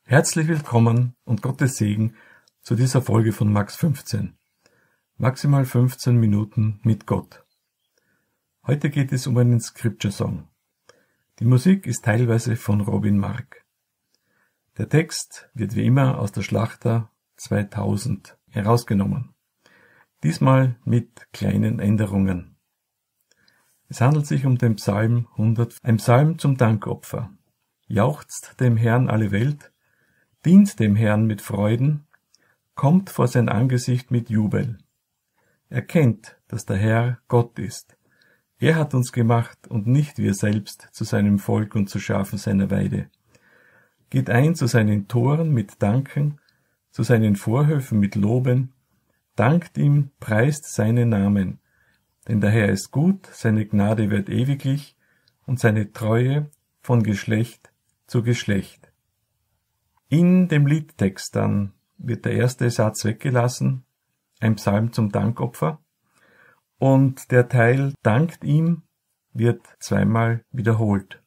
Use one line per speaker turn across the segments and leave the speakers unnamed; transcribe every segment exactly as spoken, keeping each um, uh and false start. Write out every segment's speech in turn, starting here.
Herzlich willkommen und Gottes Segen zu dieser Folge von Max fünfzehn. Maximal fünfzehn Minuten mit Gott. Heute geht es um einen Scripture Song. Die Musik ist teilweise von Robin Mark. Der Text wird wie immer aus der Schlachter zweitausend herausgenommen. Diesmal mit kleinen Änderungen. Es handelt sich um den Psalm hundert, ein Psalm zum Dankopfer. Jauchzt dem Herrn alle Welt, dient dem Herrn mit Freuden, kommt vor sein Angesicht mit Jubel. Erkennt, dass der Herr Gott ist. Er hat uns gemacht und nicht wir selbst zu seinem Volk und zu Schafen seiner Weide. Geht ein zu seinen Toren mit Danken, zu seinen Vorhöfen mit Loben, dankt ihm, preist seinen Namen. Denn der Herr ist gut, seine Gnade währt ewiglich und seine Treue von Geschlecht zu Geschlecht. In dem Liedtext dann wird der erste Satz weggelassen, ein Psalm zum Dankopfer, und der Teil dankt ihm wird zweimal wiederholt.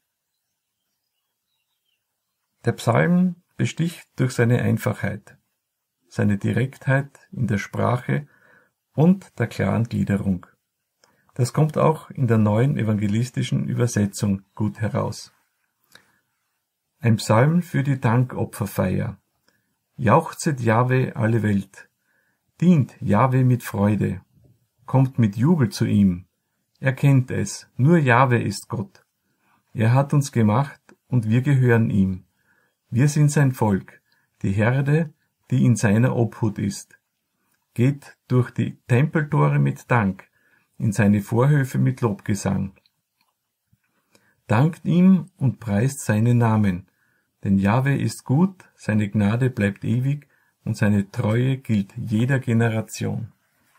Der Psalm besticht durch seine Einfachheit, seine Direktheit in der Sprache und der klaren Gliederung. Das kommt auch in der neuen evangelistischen Übersetzung gut heraus. Ein Psalm für die Dankopferfeier. Jauchzet Jahwe alle Welt. Dient Jahwe mit Freude. Kommt mit Jubel zu ihm. Erkennt es, nur Jahwe ist Gott. Er hat uns gemacht und wir gehören ihm. Wir sind sein Volk, die Herde, die in seiner Obhut ist. Geht durch die Tempeltore mit Dank, in seine Vorhöfe mit Lobgesang. Dankt ihm und preist seinen Namen. Denn Jahwe ist gut, seine Gnade bleibt ewig und seine Treue gilt jeder Generation.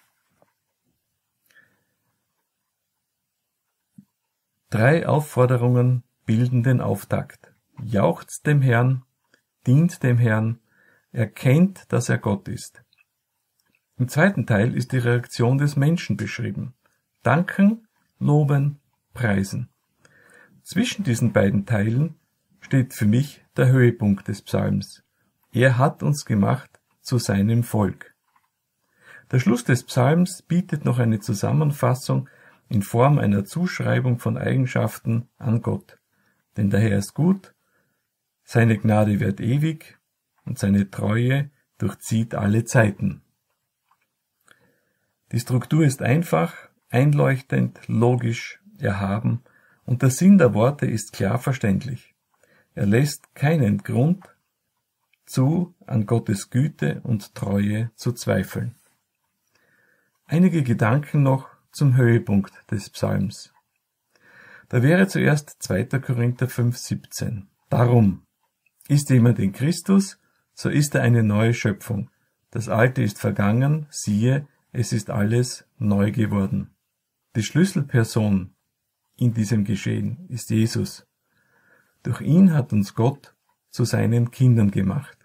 Drei Aufforderungen bilden den Auftakt. Jauchzt dem Herrn, dient dem Herrn, erkennt, dass er Gott ist. Im zweiten Teil ist die Reaktion des Menschen beschrieben. Danken, loben, preisen. Zwischen diesen beiden Teilen steht für mich der Höhepunkt des Psalms. Er hat uns gemacht zu seinem Volk. Der Schluss des Psalms bietet noch eine Zusammenfassung in Form einer Zuschreibung von Eigenschaften an Gott. Denn der Herr ist gut, seine Gnade währt ewig und seine Treue durchzieht alle Zeiten. Die Struktur ist einfach, einleuchtend, logisch, erhaben und der Sinn der Worte ist klar verständlich. Er lässt keinen Grund zu, an Gottes Güte und Treue zu zweifeln. Einige Gedanken noch zum Höhepunkt des Psalms. Da wäre zuerst zweiter Korinther fünf siebzehn. Darum, ist jemand in Christus, so ist er eine neue Schöpfung. Das Alte ist vergangen, siehe, es ist alles neu geworden. Die Schlüsselperson in diesem Geschehen ist Jesus. Durch ihn hat uns Gott zu seinen Kindern gemacht.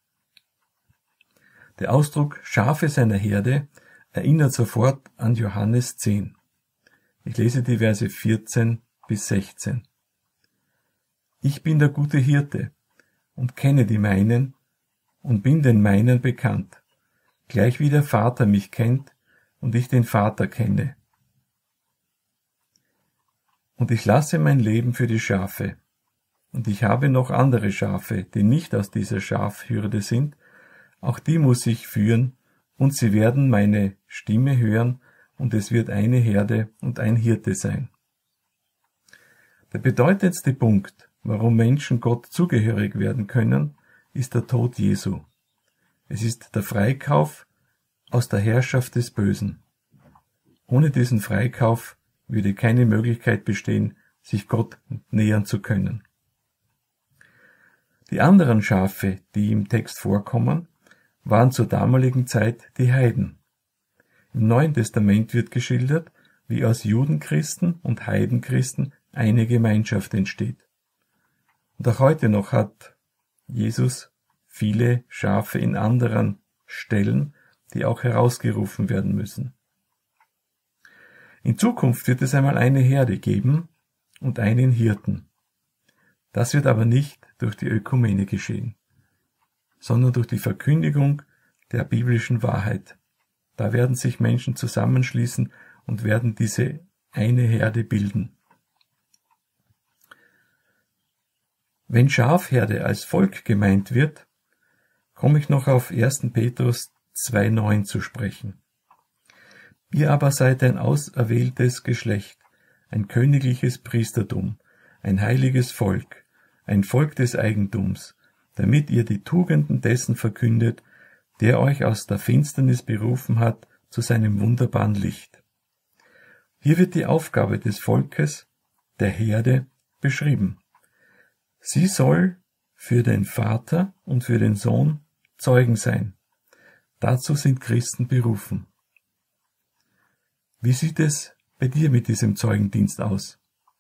Der Ausdruck Schafe seiner Herde erinnert sofort an Johannes zehn. Ich lese die Verse vierzehn bis sechzehn. Ich bin der gute Hirte und kenne die meinen und bin den meinen bekannt, gleich wie der Vater mich kennt und ich den Vater kenne. Und ich lasse mein Leben für die Schafe. Und ich habe noch andere Schafe, die nicht aus dieser Schafhürde sind, auch die muss ich führen, und sie werden meine Stimme hören, und es wird eine Herde und ein Hirte sein. Der bedeutendste Punkt, warum Menschen Gott zugehörig werden können, ist der Tod Jesu. Es ist der Freikauf aus der Herrschaft des Bösen. Ohne diesen Freikauf würde keine Möglichkeit bestehen, sich Gott nähern zu können. Die anderen Schafe, die im Text vorkommen, waren zur damaligen Zeit die Heiden. Im Neuen Testament wird geschildert, wie aus Judenchristen und Heidenchristen eine Gemeinschaft entsteht. Und auch heute noch hat Jesus viele Schafe in anderen Stellen, die auch herausgerufen werden müssen. In Zukunft wird es einmal eine Herde geben und einen Hirten. Das wird aber nicht durch die Ökumene geschehen. sondern durch die Verkündigung der biblischen Wahrheit. Da werden sich Menschen zusammenschließen und werden diese eine Herde bilden. Wenn Schafherde als Volk gemeint wird, komme ich noch auf ersten Petrus zwei neun zu sprechen. Ihr aber seid ein auserwähltes Geschlecht, ein königliches Priestertum, ein heiliges Volk, ein Volk des Eigentums, damit ihr die Tugenden dessen verkündet, der euch aus der Finsternis berufen hat zu seinem wunderbaren Licht. Hier wird die Aufgabe des Volkes, der Herde, beschrieben. Sie soll für den Vater und für den Sohn Zeugen sein. Dazu sind Christen berufen. Wie sieht es bei dir mit diesem Zeugendienst aus?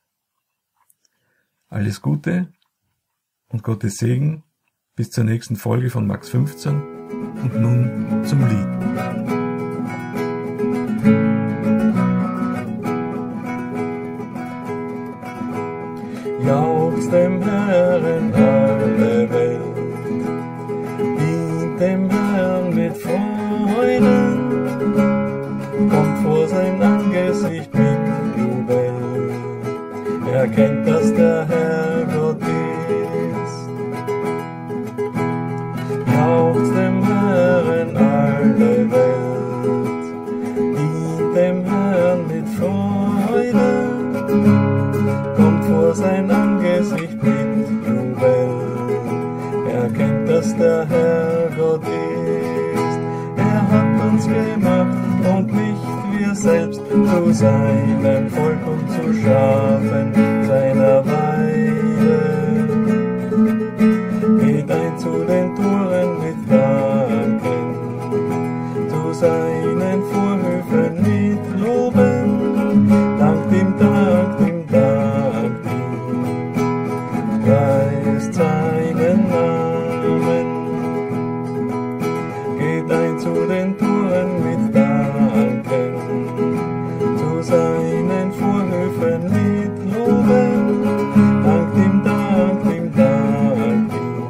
Alles Gute und Gottes Segen bis zur nächsten Folge von Max fünfzehn und nun zum Lied.
Jauchzt dem Herrn alle Welt, dient dem Herrn mit Freuden, kommt vor sein Angesicht mit Jubel, erkennt, dass der Herr Gott ist. Jauchzt dem Herrn alle Welt, dient dem Herrn mit Freuden, kommt vor sein Angesicht mit Jubel, erkennt, dass der Herr Gott ist. Er hat uns gemacht und nicht wir selbst zu seinem Volk und zu Schafen seiner Weide. Geht ein zu den Toren mit Danken, zu seinen Vorhöfen mit Loben, dankt ihm, dankt ihm, dankt ihm, preist seinen Namen. Geht ein zu den Toren mit Danken, zu seinen Vorhöfen mit Loben, dankt ihm, dankt ihm, dankt ihm,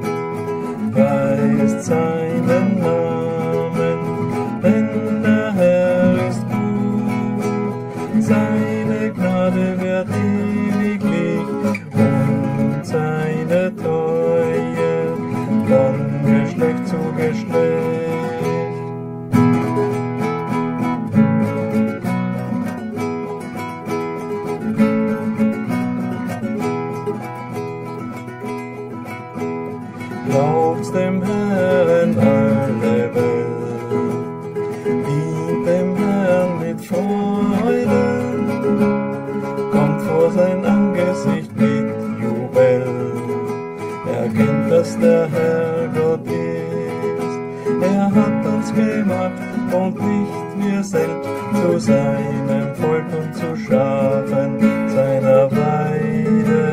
preist seinen Namen, denn der Herr ist gut, seine Gnade wird ewiglich und seine Treue von Geschlecht zu Geschlecht. Jauchzt dem Herrn alle Welt, dient dem Herrn mit Freuden, kommt vor sein Angesicht mit Jubel, erkennt, dass der Herr Gott ist. Er hat uns gemacht und nicht wir selbst zu seinem Volk und zu Schafen seiner Weide.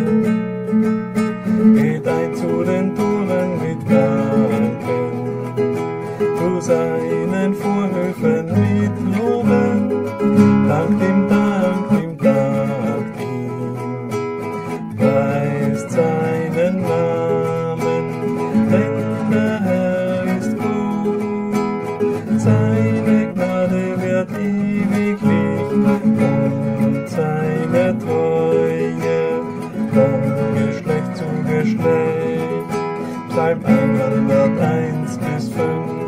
Geht ein zu den Toren mit Danken, zu seinen Vorhöfen mit Loben, dankt ihm, dankt ihm, dankt ihm, preist seinen Namen, denn der Herr ist gut, seine Gnade wird ewiglich und seine Treue von Geschlecht zu Geschlecht. Psalm hunderteins bis fünf.